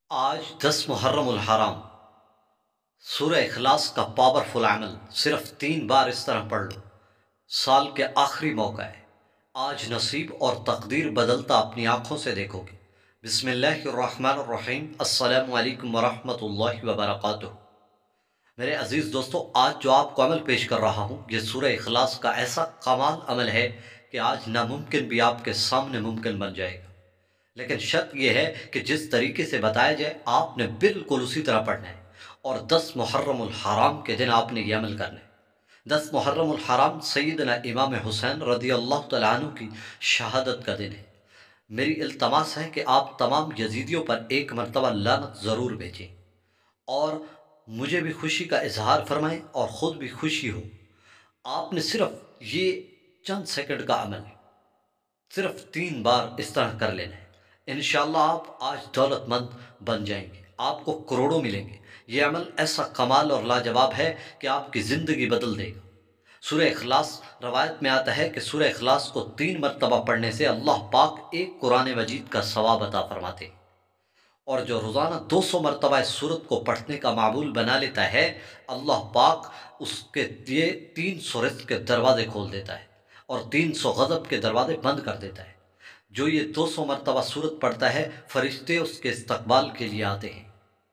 آج 10 محرم الحرام، سورہ اخلاص کا پاورفل عمل صرف 3 بار اس طرح پڑھ لو۔ سال کے آخری موقع ہے، آج نصیب اور تقدیر بدلتا اپنی آنکھوں سے دیکھو گے۔ بسم اللہ الرحمن الرحیم۔ السلام علیکم ورحمۃ اللہ وبرکاتہ۔ میرے عزیز دوستو، آج جو آپ کو عمل پیش کر رہا ہوں، یہ سورہ اخلاص کا ایسا کمال عمل ہے کہ آج ناممکن بھی آپ کے سامنے ممکن بن جائے گا۔ لیکن شرط یہ ہے کہ جس طریقے سے بتایا جائے آپ نے بالکل اسی طرح پڑھنا ہے، اور 10 محرم الحرام کے دن آپ نے یہ عمل کرنا ہے۔ 10 محرم الحرام سیدنا امام حسین رضی اللہ تعالیٰ عنہ کی شہادت کا دن ہے۔ میری التماس ہے کہ آپ تمام یزیدیوں پر ایک مرتبہ لعنت ضرور بھیجیں، اور مجھے بھی خوشی کا اظہار فرمائیں اور خود بھی خوشی ہو۔ آپ نے صرف یہ چند سیکنڈ کا عمل صرف 3 بار اس طرح کر لینا ہے۔ انشاءاللہ آپ آج دولت مند بن جائیں گے، آپ کو کروڑوں ملیں گے۔ یہ عمل ایسا کمال اور لاجواب ہے کہ آپ کی زندگی بدل دے گا۔ سورہ اخلاص، روایت میں آتا ہے کہ سورہ اخلاص کو 3 مرتبہ پڑھنے سے اللہ پاک ایک قرآن مجید کا ثواب عطا فرماتے ہیں، اور جو روزانہ 200 مرتبہ اس سورت کو پڑھنے کا معمول بنا لیتا ہے، اللہ پاک اس کے لیے 300 رزق کے دروازے کھول دیتا ہے اور 300 غضب کے دروازے بند کر دیتا ہے۔ جو یہ 200 مرتبہ سورت پڑھتا ہے، فرشتے اس کے استقبال کے لیے آتے ہیں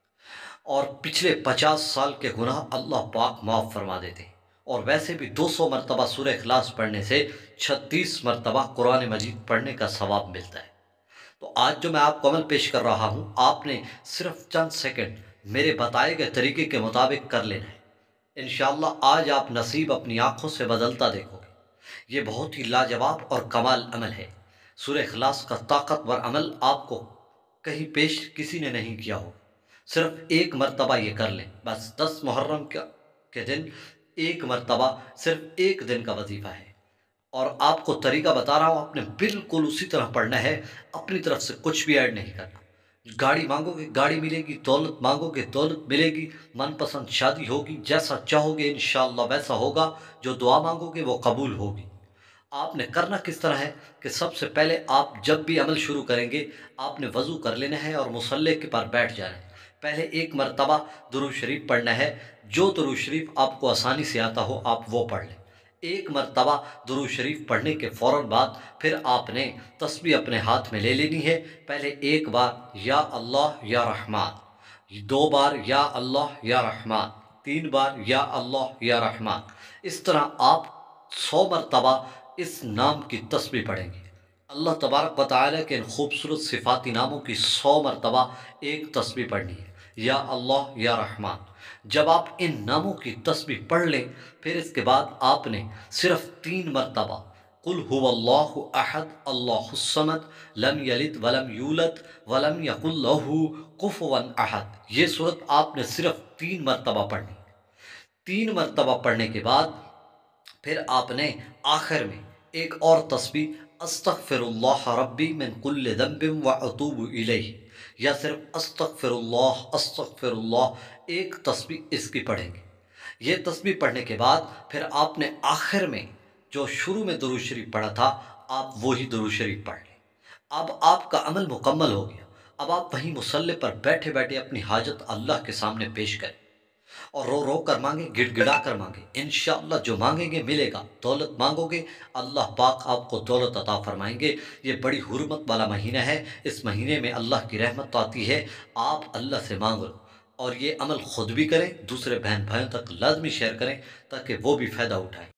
اور پچھلے 50 سال کے گناہ اللہ پاک معاف فرما دیتے ہیں۔ اور ویسے بھی 200 مرتبہ سورہ اخلاص پڑھنے سے 36 مرتبہ قرآن مجید پڑھنے کا ثواب ملتا ہے۔ تو آج جو میں آپ کو عمل پیش کر رہا ہوں، آپ نے صرف چند سیکنڈ میرے بتائے گئے طریقے کے مطابق کر لینا ہے۔ انشاءاللہ آج آپ نصیب اپنی آنکھوں سے بدلتا دیکھو گے۔ یہ بہت ہی لاجواب اور کمال عمل ہے۔ سورہ اخلاص کا طاقتور عمل آپ کو کہیں پیش کسی نے نہیں کیا ہو۔ صرف ایک مرتبہ یہ کر لیں، بس 10 محرم کے دن ایک مرتبہ، صرف ایک دن کا وظیفہ ہے۔ اور آپ کو طریقہ بتا رہا ہوں، آپ نے بالکل اسی طرح پڑھنا ہے، اپنی طرف سے کچھ بھی ایڈ نہیں کرنا۔ گاڑی مانگو گے گاڑی ملے گی، دولت مانگو گے دولت ملے گی، من پسند شادی ہوگی، جیسا چاہو گے انشاءاللہ ویسا ہوگا، جو دعا مانگو گے وہ قبول ہوگی۔ آپ نے کرنا کس طرح ہے کہ سب سے پہلے آپ جب بھی عمل شروع کریں گے، آپ نے وضو کر لینا ہے اور مصلی کے پر بیٹھ جانا ہے۔ پہلے ایک مرتبہ درود شریف پڑھنا ہے، جو درود شریف آپ کو آسانی سے آتا ہو آپ وہ پڑھ لیں۔ ایک مرتبہ درود شریف پڑھنے کے فوراً بعد پھر آپ نے تسبیح اپنے ہاتھ میں لے لینی ہے۔ پہلے ایک بار یا اللہ یا رحمان، 2 بار یا اللہ یا رحمان، 3 بار یا اللہ یا رحمان۔ اس طرح آپ 100 مرتبہ اس نام کی تسبیح پڑھیں گے۔ اللہ تبارک و تعالیٰ کے ان خوبصورت صفاتی ناموں کی 100 مرتبہ ایک تسبیح پڑھنی ہے، یا اللہ یا رحمان۔ جب آپ ان ناموں کی تسبیح پڑھ لیں، پھر اس کے بعد آپ نے صرف 3 مرتبہ قل هو اللہ احد اللہ الصمد لم یلد ولم یولد ولم یکن لہ کفوا احد، یہ صورت آپ نے صرف 3 مرتبہ پڑھنی۔ 3 مرتبہ پڑھنے کے بعد پھر آپ نے آخر میں ایک اور تسبیح استغفر اللہ ربی من کل ذنب واتوب الیہ، یا صرف استغفر اللہ ایک تسبیح اس کی پڑھیں گے۔ یہ تسبیح پڑھنے کے بعد پھر آپ نے آخر میں جو شروع میں درود شریف پڑھا تھا، آپ وہی درود شریف پڑھ لیں۔ اب آپ کا عمل مکمل ہو گیا۔ اب آپ وہیں مصلی پر بیٹھے بیٹھے اپنی حاجت اللہ کے سامنے پیش کریں، اور رو رو کر مانگیں، گڑ گڑا کر مانگیں۔ انشاءاللہ جو مانگیں گے ملے گا۔ دولت مانگو گے، اللہ پاک آپ کو دولت عطا فرمائیں گے۔ یہ بڑی حرمت والا مہینہ ہے، اس مہینے میں اللہ کی رحمت آتی ہے۔ آپ اللہ سے مانگ لو، اور یہ عمل خود بھی کریں، دوسرے بہن بھائیوں تک لازمی شیئر کریں تاکہ وہ بھی فائدہ اٹھائیں۔